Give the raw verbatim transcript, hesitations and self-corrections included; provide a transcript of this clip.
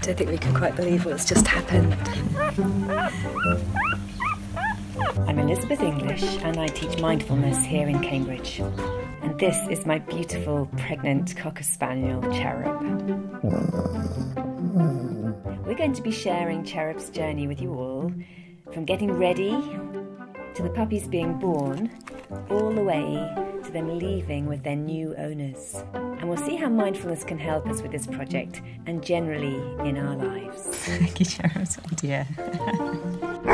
don't think we can quite believe what's just happened. I'm Elizabeth English and I teach mindfulness here in Cambridge. And this is my beautiful pregnant Cocker Spaniel, Cherub. We're going to be sharing Cherub's journey with you all, from getting ready to the puppies being born, all the way to them leaving with their new owners. And we'll see how mindfulness can help us with this project and generally in our lives. Thank you, Cherub. Oh dear.